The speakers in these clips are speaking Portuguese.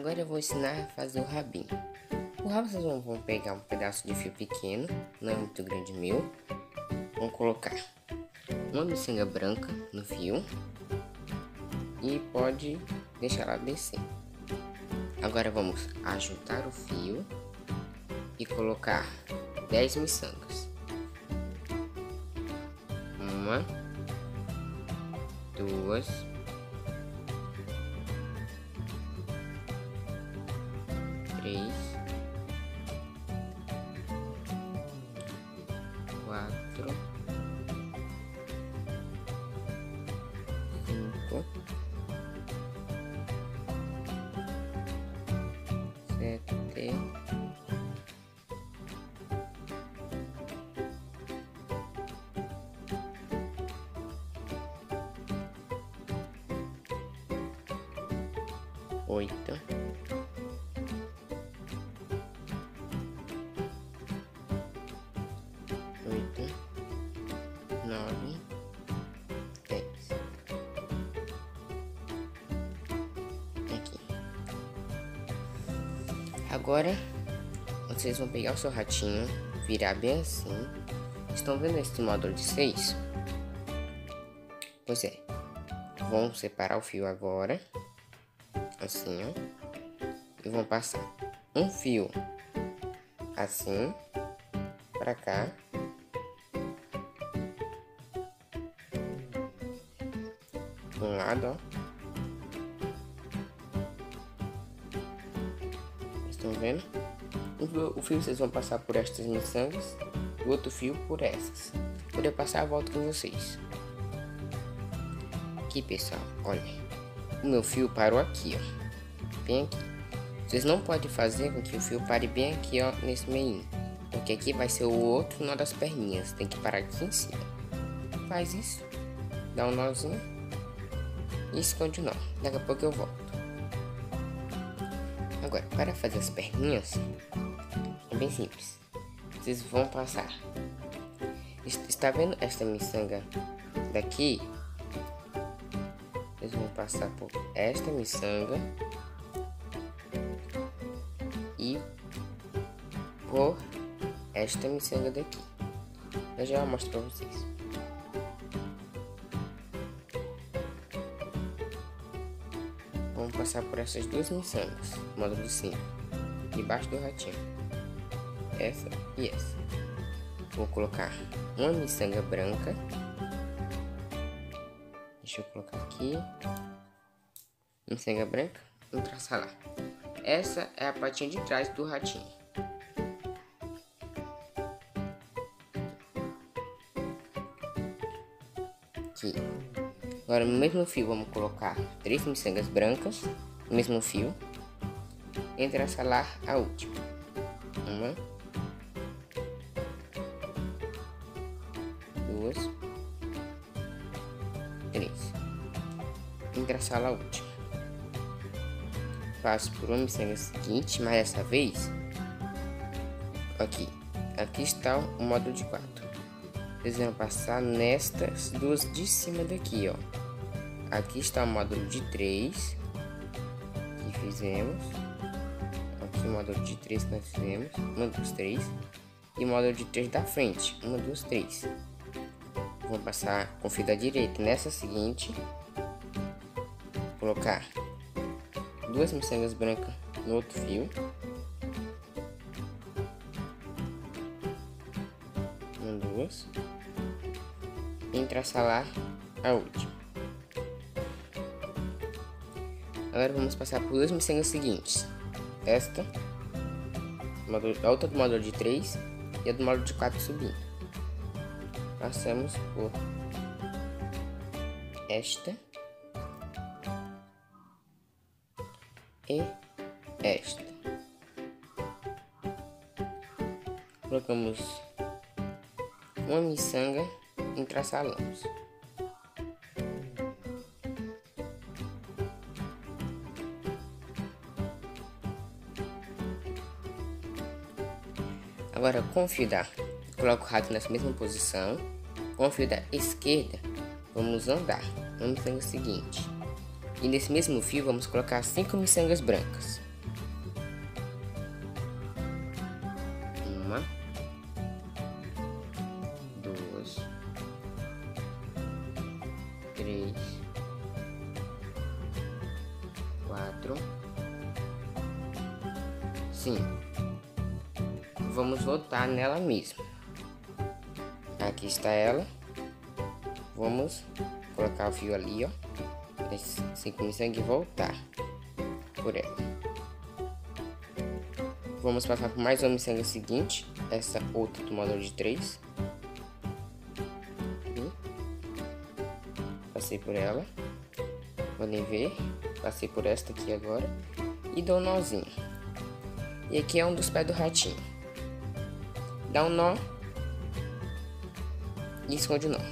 Agora eu vou ensinar a fazer o rabinho. O rabo vocês vão pegar um pedaço de fio pequeno, não é muito grande meu. Vão colocar uma miçanga branca no fio e pode deixar ela descer. Agora vamos ajuntar o fio e colocar 10 miçangas. 1, 2, 3, 4, 5, 7, 8, 9, 10. Aqui. Agora vocês vão pegar o seu ratinho, virar bem assim. Estão vendo esse módulo de 6? Pois é. Vão separar o fio agora, assim, ó, e vão passar um fio assim pra cá. Um lado, ó. Estão vendo? O fio vocês vão passar por estas miçangas, o outro fio por essas. Quando eu passar, eu volto com vocês. Aqui, pessoal, olha, o meu fio parou aqui, ó, bem aqui. Vocês não podem fazer com que o fio pare bem aqui, ó, nesse meio, porque aqui vai ser o outro nó das perninhas. Tem que parar aqui em cima. Faz isso, dá um nozinho e esconde o nó. Daqui a pouco eu volto. Agora, para fazer as perninhas, é bem simples. Vocês vão passar. Está vendo esta miçanga daqui? Vocês vão passar por esta miçanga e por esta miçanga daqui. Eu já mostro para vocês. Vamos passar por essas duas miçangas, módulo 5, debaixo do ratinho. Essa e essa. Vou colocar uma miçanga branca. Deixa eu colocar aqui. Miçanga branca, vamos traçar lá. Essa é a patinha de trás do ratinho. Aqui. Agora no mesmo fio vamos colocar 3 miçangas brancas no mesmo fio. E traçar a última. 1, 2, 3. Engraçar a última. Passo por uma miçanga seguinte, mas dessa vez aqui está o módulo de 4. Vocês vão passar nestas duas de cima daqui, ó. Aqui está o módulo de 3 que fizemos. Aqui o módulo de 3 que nós fizemos, 1, 2, 3. E o módulo de 3 da frente, 1, 2, 3. Vou passar com fio da direita nessa seguinte. Colocar 2 miçangas brancas no outro fio. 1, 2. E traçar a última. Agora vamos passar por 2 miçangas seguintes. Esta, a outra do módulo de 3 e a do módulo de 4 subindo. Passamos por esta e esta. Colocamos uma miçanga e traçalamos. Agora com o fio da, coloco o rato nessa mesma posição. Com o fio da esquerda, vamos andar. Vamos fazer o seguinte. E nesse mesmo fio vamos colocar 5 miçangas brancas. assim, vamos voltar nela mesma. Aqui está ela. Vamos colocar o fio ali, ó, assim com sangue, e voltar por ela. Vamos passar por mais uma miçanga seguinte, essa outra do módulo de 3. Passei por ela, podem ver, passei por esta aqui agora e dou um nozinho. E aqui é um dos pés do ratinho. Dá um nó e esconde o nó.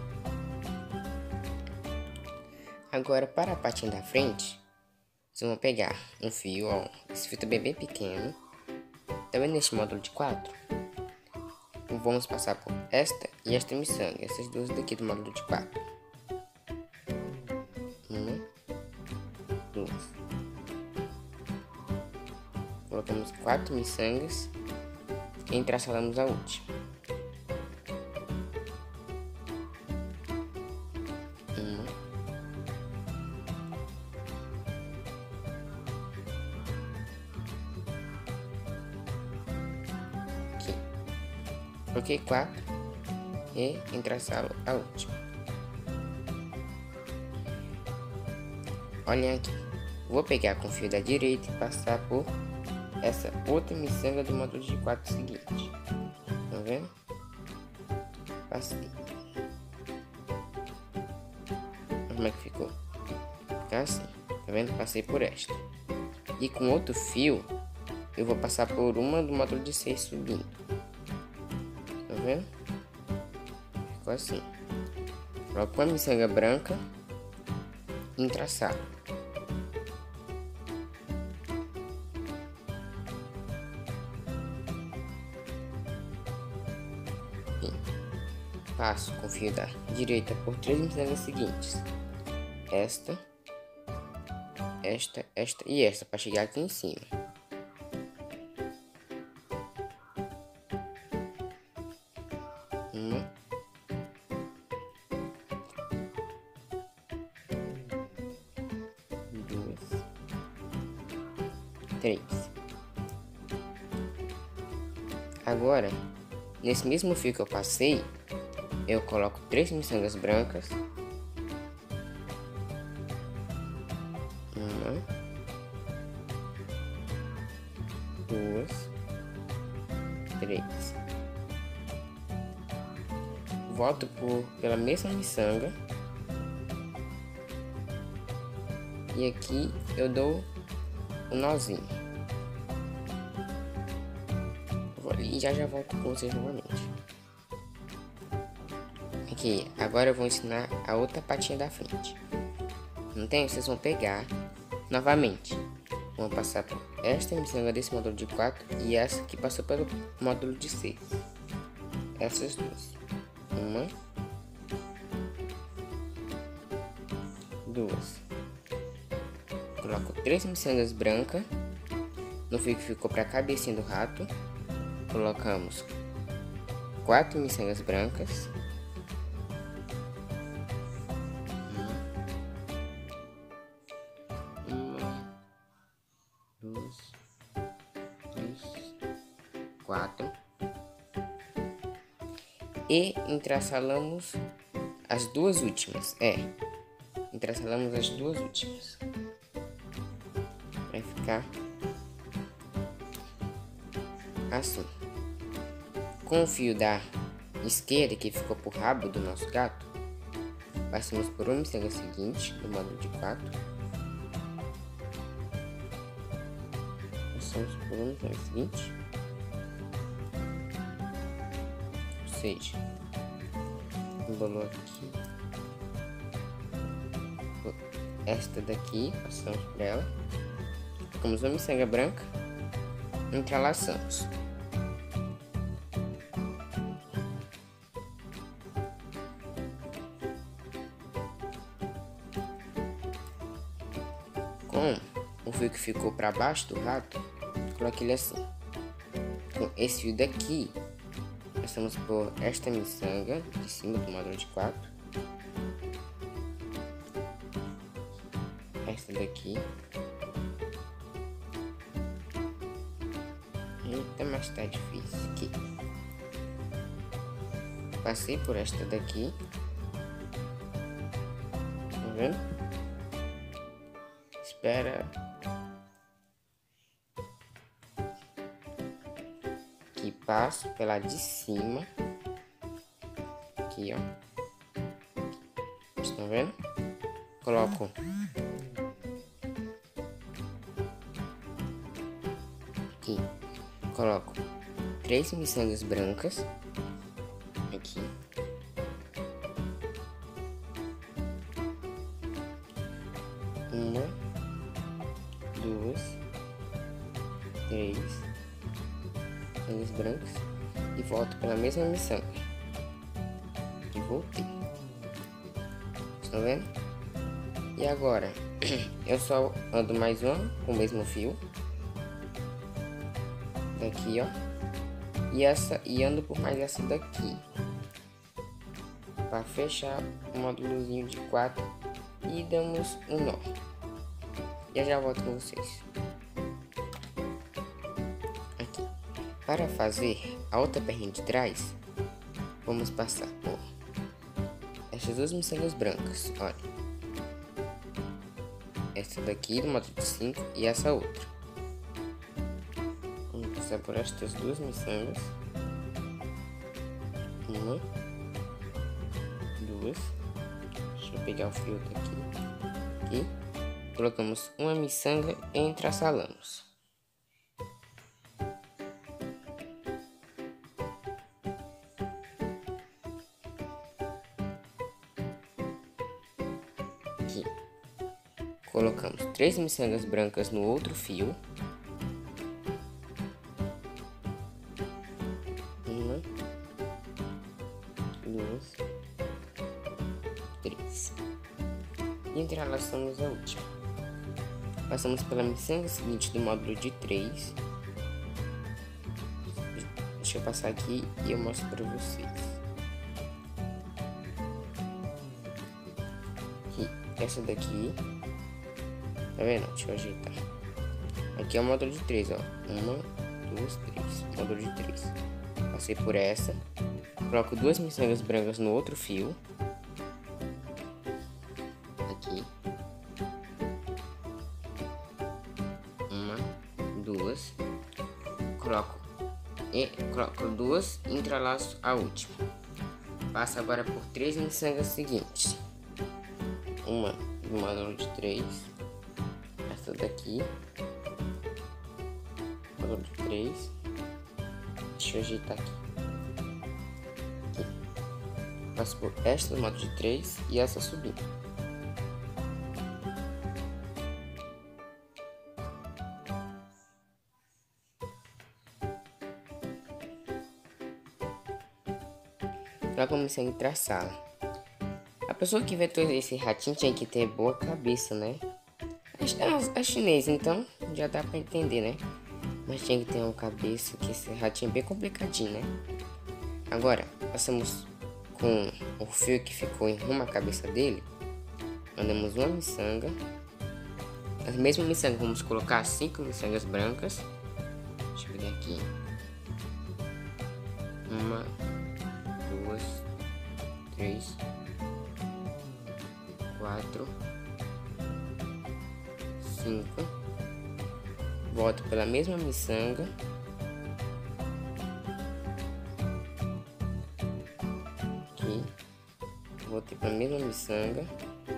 Agora, para a patinha da frente, vocês vão pegar um fio, ó, esse fio também é bem pequeno, também neste módulo de 4. Vamos passar por esta e esta miçanga, essas duas daqui do módulo de 4. Uma, duas. Colocamos 4 miçangas e entrelaçamos a última. Uma, aqui. Coloquei 4 e entrelaçá-lo a última. Olhem aqui. Vou pegar com o fio da direita e passar por essa outra miçanga do módulo de 4 seguinte. Tá vendo? Passei. Como é que ficou? Fica assim. Tá vendo? Passei por esta. E com outro fio, eu vou passar por uma do módulo de 6 subindo. Tá vendo? Ficou assim. Coloco uma miçanga branca e entrelaçar. Passo com o fio da direita por 3 miçangas seguintes. Esta, esta e esta, para chegar aqui em cima. Uma, duas, 3. Agora, nesse mesmo fio que eu passei, eu coloco 3 miçangas brancas. Uma, duas, 3. Volto pela mesma miçanga. E aqui eu dou um nozinho. Vou ali e já volto com vocês novamente. Aqui, agora eu vou ensinar a outra patinha da frente. Não tem? Vocês vão pegar novamente. Vão passar por esta miçanga desse módulo de 4 e essa que passou pelo módulo de 6. Essas duas. Uma, duas. Coloco 3 miçangas brancas no fio que ficou para a cabecinha do rato. Colocamos 4 miçangas brancas. Uma, duas, 3, 4. E entrelaçamos as duas últimas. Entrelaçamos as duas últimas. Vai ficar assim. Com o fio da esquerda, que ficou pro rabo do nosso gato, passamos por uma miçanga seguinte do módulo de 4. Passamos por uma miçanga seguinte. Ou seja, embolou aqui. Esta daqui, passamos por ela. Colocamos uma miçanga branca. Entrelaçamos. Com o fio que ficou para baixo do rato, coloquei ele assim. Com esse fio daqui, passamos por esta miçanga de cima do módulo de 4. Esta daqui. parte tá difícil aqui. Passei por esta daqui. Tá vendo? Espera. Aqui passo pela de cima. Aqui, ó. Estão vendo? Coloco aqui. Coloco 3 miçangas brancas. Aqui. Uma, 2, 3 miçangas brancas e volto pela mesma miçanga. E voltei. Estão vendo? E agora eu só ando mais uma com o mesmo fio. Daqui, ó. E ando por mais essa daqui. Para fechar o módulozinho de 4 e damos um nó. E já volto com vocês. Aqui. Para fazer a outra perninha de trás, vamos passar por estas duas miçangas brancas, olha. Essa daqui do módulo de 5 e essa outra. Vamos passar por estas duas miçangas. Uma, duas. Deixa eu pegar o fio daqui. Aqui. Colocamos uma miçanga e entrelaçamos. Aqui. Colocamos 3 miçangas brancas no outro fio. Uma, duas, 3. E entrelaçamos a última. Passamos pela miçanga seguinte do módulo de 3. Deixa eu passar aqui e eu mostro para vocês. Aqui, essa daqui. Tá vendo? Deixa eu ajeitar. Aqui é o módulo de 3, ó. 1, 2, 3. Módulo de 3. Passei por essa. Coloco 2 miçangas brancas no outro fio. Aqui. 1, 2. Coloco 2 e entrelaço a última. Passo agora por 3 miçangas seguintes. Uma do módulo de 3. Essa daqui. Módulo de 3. Deixa eu ajeitar aqui. Passo por esta do módulo de 3 e essa subindo. Pra começar a traçar. A pessoa que inventou esse ratinho tinha que ter boa cabeça, né? É chinês, então já dá pra entender, né? Mas tinha que ter uma cabeça, que esse ratinho é bem complicadinho, né? Agora, passamos com o fio que ficou em rumo à cabeça dele. Mandamos uma miçanga. A mesma miçanga, vamos colocar 5 miçangas brancas. Deixa eu ver aqui. 1, 2, 3, 4, 5. Volto pela mesma miçanga. Aqui. Voltei pela mesma miçanga.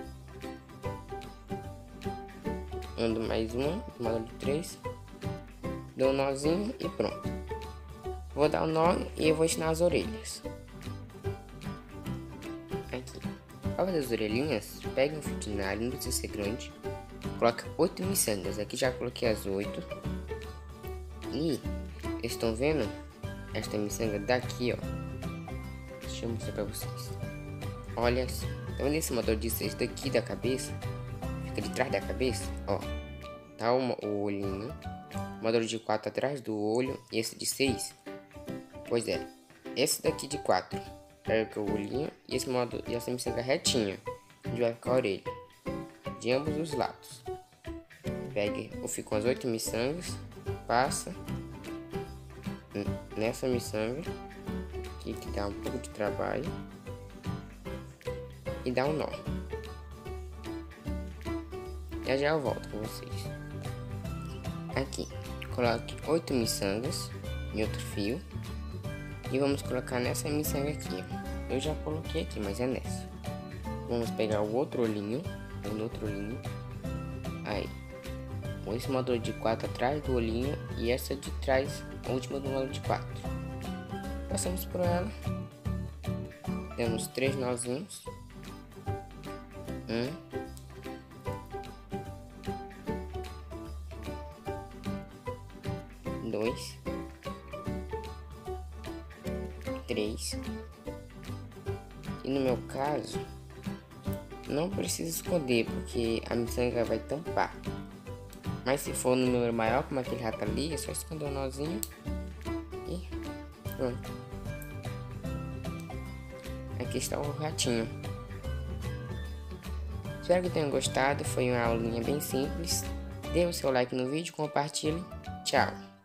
Ando mais uma, módulo de 3. Dou um nozinho e pronto. Vou dar o nó e eu vou ensinar as orelhas. Aqui. Para fazer as orelhinhas, pega um fio de nylon, não precisa ser grande. Coloca 8 miçangas. Aqui já coloquei as 8. E estão vendo esta miçanga daqui, ó. Deixa eu mostrar pra vocês. Olha só. Tá vendo esse motor de 6 daqui da cabeça? Fica de trás da cabeça, ó. Tá o olhinho. O módulo de 4 atrás do olho. E esse de 6. Pois é. Esse daqui de 4. Pega o olhinho. E esse módulo e essa miçanga retinha. Onde vai ficar a orelha. De ambos os lados. Pegue o fio com as 8 miçangas. Passa. nessa miçanga aqui, que dá um pouco de trabalho, e dá um nó. Já eu volto com vocês. Aqui, coloque 8 miçangas em outro fio e vamos colocar nessa miçanga aqui, ó. Eu já coloquei aqui, mas é nessa. Vamos pegar o outro olhinho, aí, esse módulo de 4 atrás do olhinho e essa de trás, a última do módulo de 4. Passamos por ela, damos 3 nozinhos, 2, 3, e no meu caso não precisa esconder porque a miçanga vai tampar, mas se for um número maior como aquele rato ali, é só esconder um nozinho e pronto. Aqui está o ratinho. Espero que tenham gostado, foi uma aulinha bem simples. Dê o seu like no vídeo, compartilhe. Tchau!